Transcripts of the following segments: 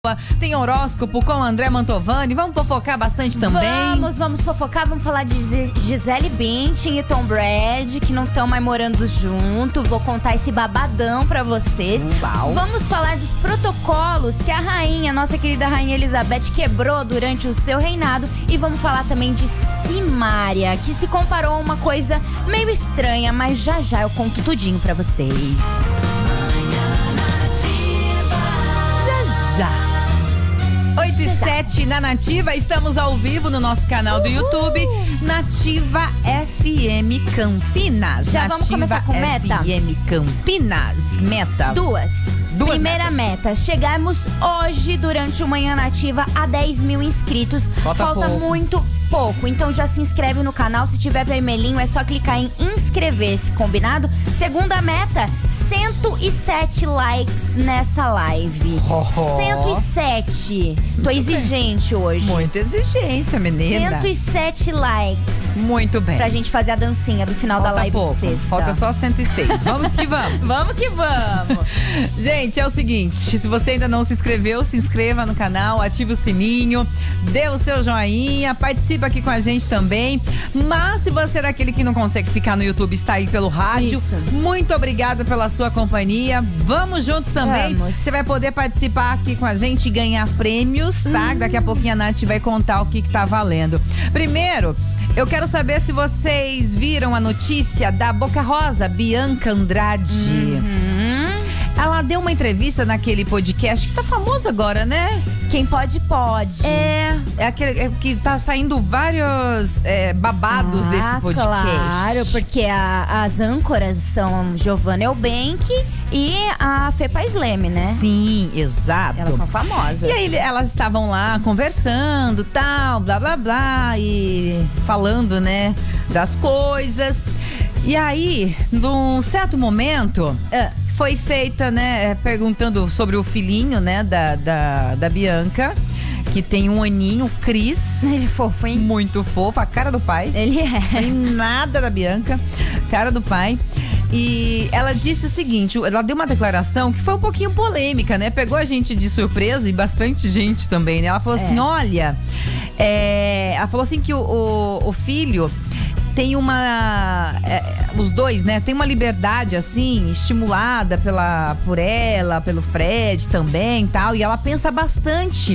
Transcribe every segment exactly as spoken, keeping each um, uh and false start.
Tem horóscopo com André Mantovani. Vamos fofocar bastante também. Vamos, vamos fofocar. Vamos falar de Gisele Bündchen e Tom Brady, que não estão mais morando junto. Vou contar esse babadão pra vocês. Uau. Vamos falar dos protocolos que a rainha, nossa querida rainha Elizabeth, quebrou durante o seu reinado. E vamos falar também de Simária, que se comparou a uma coisa meio estranha, mas já já eu conto tudinho pra vocês. Já já. oito e sete na Nativa, estamos ao vivo no nosso canal do YouTube, Nativa F M Campinas. Já Nativa vamos começar com meta? F M Campinas, meta. Duas. Duas Primeira metas. meta, chegarmos hoje durante o Manhã Nativa a dez mil inscritos. Falta pouco. muito pouco, então já se inscreve no canal. Se tiver vermelhinho é só clicar em inscrever-se, combinado? Segunda meta, cento e sete likes nessa live. Oh, oh. cento e sete. Tô exigente hoje. Muito exigente, a menina. cento e sete likes. Muito bem. Pra gente fazer a dancinha do final Falta da live pouco. de sexta. Falta só cento e seis. Vamos que vamos. Vamos que vamos. Gente, é o seguinte, se você ainda não se inscreveu, se inscreva no canal, ative o sininho, dê o seu joinha, participe aqui com a gente também. Mas se você é daquele que não consegue ficar no YouTube, está aí pelo rádio, Isso. muito obrigada pela sua companhia. Vamos juntos também. Vamos. Você vai poder participar aqui com a gente e ganhar prêmios, tá? Daqui a pouquinho a Nath vai contar o que que tá valendo. Primeiro, eu quero saber se vocês viram a notícia da Boca Rosa, Bianca Andrade. Uhum. Ela deu uma entrevista naquele podcast que tá famoso agora, né? Quem pode, pode. É, é aquele é que tá saindo vários é, babados ah, desse podcast. Claro, porque a- as âncoras são Giovanna Eubank e a Fê Paz Leme, né? Sim, exato. Elas são famosas. E aí elas estavam lá conversando, tal, blá blá blá, e falando, né, das coisas. E aí, num certo momento, Ah. foi feita, né, perguntando sobre o filhinho, né, da, da, da Bianca, que tem um aninho, o Cris. Ele é fofo, hein? Muito fofo, a cara do pai. Ele é. Tem nada da Bianca, cara do pai. E ela disse o seguinte, ela deu uma declaração que foi um pouquinho polêmica, né? Pegou a gente de surpresa e bastante gente também, né? Ela falou É. assim, olha, é, ela falou assim que o, o, o filho tem uma, é, os dois, né, tem uma liberdade assim, estimulada pela, por ela, pelo Fred também, tal, e ela pensa bastante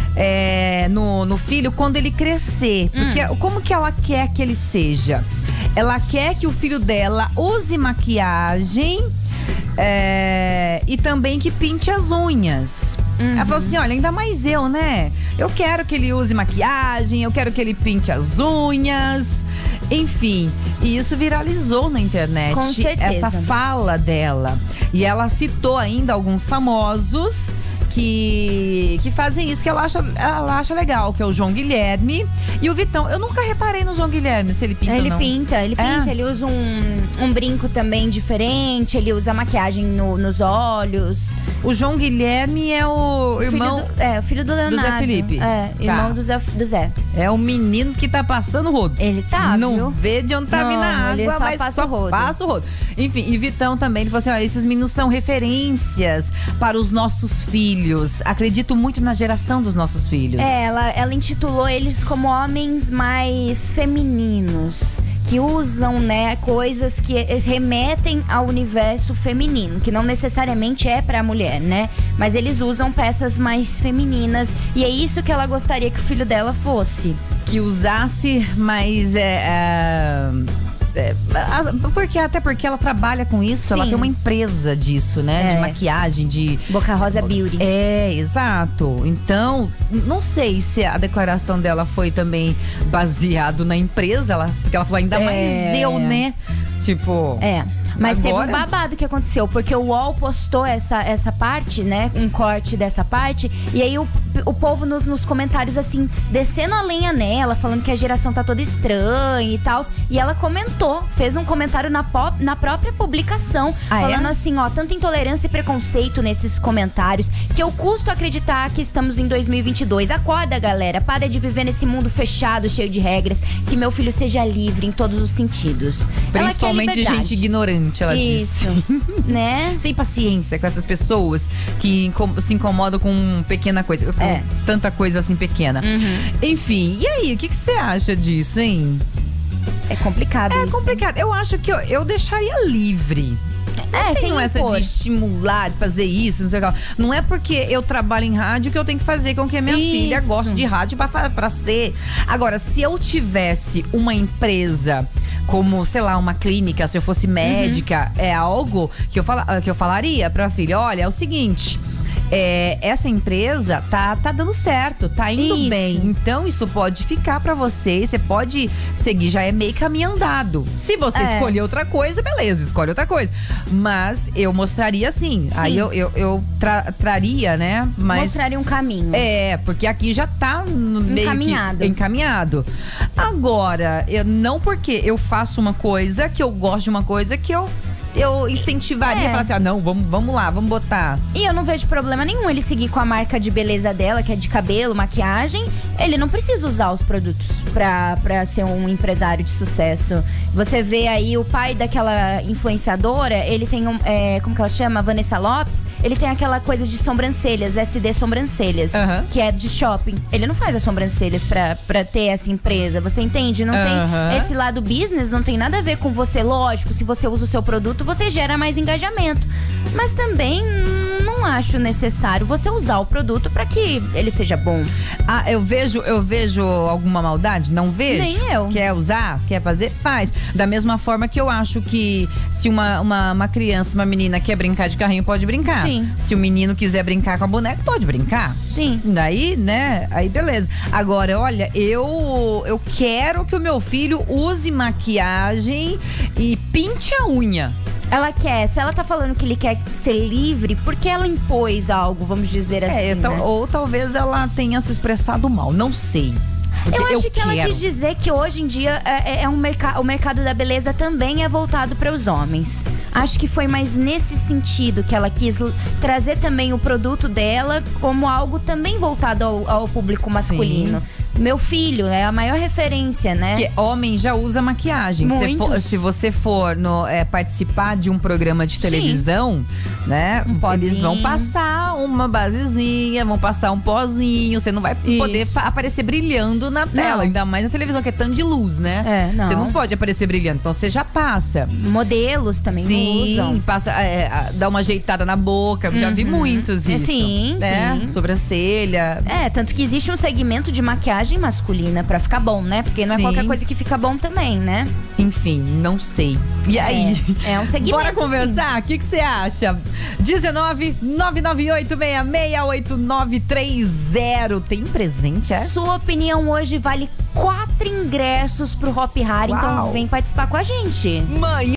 é, no, no filho quando ele crescer, porque Hum. como que ela quer que ele seja? Ela quer que o filho dela use maquiagem é, e também que pinte as unhas. Uhum. Ela falou assim, olha, ainda mais eu, né? Eu quero que ele use maquiagem, eu quero que ele pinte as unhas. Enfim, e isso viralizou na internet. Com certeza. Essa fala dela. E ela citou ainda alguns famosos que, que fazem isso, que ela acha, ela acha legal, que é o João Guilherme e o Vitão. Eu nunca reparei no João Guilherme, se ele pinta Ele ou não. pinta, ele É. pinta, ele usa um, um brinco também diferente, ele usa maquiagem no- nos olhos. O João Guilherme é o irmão, Filho do, é, o filho do Leonardo. Zé Felipe. É, irmão Tá. do, Zé, do Zé. é o menino que tá passando o rodo. Ele tá, Não viu? vê de onde tá Não, vindo a ele água, só mas passa só o rodo. passa o rodo. Enfim, e Vitão também, ele falou assim, ó, esses meninos são referências para os nossos filhos. Acredito muito na geração dos nossos filhos. É, ela, ela intitulou eles como homens mais femininos, que usam, né, coisas que remetem ao universo feminino, que não necessariamente é pra mulher, né? Mas eles usam peças mais femininas e é isso que ela gostaria que o filho dela fosse. Que usasse mais... É, é, é, as- porque, até porque ela trabalha com isso, Sim. ela tem uma empresa disso, né? De É. maquiagem, de... Boca Rosa Beauty. É, exato. Então, não sei se a declaração dela foi também baseado na empresa, ela, porque ela falou ainda mais É. eu, né? Tipo... É, mas Agora- teve um babado que aconteceu, porque o U O L postou essa, essa parte, né, um corte dessa parte, e aí o o povo nos, nos comentários, assim, descendo a lenha nela, falando que a geração tá toda estranha e tal. E ela comentou, fez um comentário na, pop, na própria publicação, ah, falando é? assim, ó, tanta intolerância e preconceito nesses comentários, que eu custo acreditar que estamos em dois mil e vinte e dois. Acorda, galera, para de viver nesse mundo fechado, cheio de regras, que meu filho seja livre em todos os sentidos. Principalmente de gente ignorante, ela Isso, disse. né? Sem paciência com essas pessoas que incom- se incomodam com pequena coisa. Com É. tanta coisa assim pequena. Uhum. Enfim, e aí, o que que você acha disso, hein? É complicado É isso. complicado. Eu acho que eu, eu deixaria livre. É, Não sem tenho essa impor. de estimular, de fazer isso, não sei o que lá. Não é porque eu trabalho em rádio que eu tenho que fazer com que a minha Isso. filha goste de rádio pra, fa- pra ser. Agora, se eu tivesse uma empresa como, sei lá, uma clínica, se eu fosse médica, Uhum. é algo que eu, fala, que eu falaria pra filha, olha, é o seguinte… É, essa empresa tá, tá dando certo, tá indo Isso. bem. Então isso pode ficar pra você, você pode seguir, já é meio caminho andado. Se você É. escolher outra coisa, beleza, escolhe outra coisa. Mas eu mostraria assim. Sim. Aí eu, eu, eu tra- traria, né? Mas Mostraria um caminho. é, porque aqui já tá no meio Encaminhado. que encaminhado. Agora, eu não porque eu faço uma coisa, que eu gosto de uma coisa, que eu, eu incentivaria É. e falar assim, ah, não, vamos, vamos lá, vamos botar. E eu não vejo problema nenhum ele seguir com a marca de beleza dela, que é de cabelo, maquiagem. Ele não precisa usar os produtos pra, pra ser um empresário de sucesso. Você vê aí o pai daquela influenciadora, ele tem um… É, como que ela chama? Vanessa Lopes. Ele tem aquela coisa de sobrancelhas, S D Sobrancelhas, Aham. que é de shopping. Ele não faz as sobrancelhas pra, pra ter essa empresa, você entende? Não Aham. tem esse lado business, não tem nada a ver com você. Lógico, se você usa o seu produto, você gera mais engajamento. Mas também hum, não acho necessário você usar o produto pra que ele seja bom. Ah, eu vejo, eu vejo alguma maldade? Não vejo. Nem eu. Quer usar? Quer fazer? Faz. Da mesma forma que eu acho que se uma, uma, uma criança, uma menina quer brincar de carrinho, pode brincar. Sim. Se o menino quiser brincar com a boneca, pode brincar. Sim. Daí, né? Aí beleza. Agora, olha, eu eu quero que o meu filho use maquiagem e pinte a unha. Ela quer, se ela tá falando que ele quer ser livre, porque ela impôs algo, vamos dizer assim, É, tal- né? ou talvez ela tenha se expressado mal, não sei. Porque Eu acho que ela quero. quis dizer que hoje em dia é, é um mercado, o mercado da beleza também é voltado para os homens. Acho que foi mais nesse sentido que ela quis l- trazer também o produto dela como algo também voltado ao, ao público masculino. Meu filho é a maior referência, né? Porque homem já usa maquiagem. Se, Muitos. for- se você for no, é, participar de um programa de televisão, né? Um pozinho. Eles vão passar uma basezinha, vão passar um pozinho. Você não vai Isso. poder fa- aparecer brilhando na tela. Não. Ainda mais na televisão, que é tanto de luz, né? É, não. Você não pode aparecer brilhando. Então você já passa. Modelos também Sim, usam. passa, é, a- dá uma ajeitada na boca. Já vi Uhum. muitos É, isso. sim, né? sim. Sobrancelha. É, tanto que existe um segmento de maquiagem masculina pra ficar bom, né? Porque não Sim. é qualquer coisa que fica bom também, né? Enfim, não sei. E aí? É, é um segmento. Bora conversar? O que você acha? dezenove, nove nove oito seis seis oito nove três zero. Tem presente, é? Sua opinião hoje vale quatro ingressos pro Hop Hari, então Uau. vem participar com a gente. Mãe!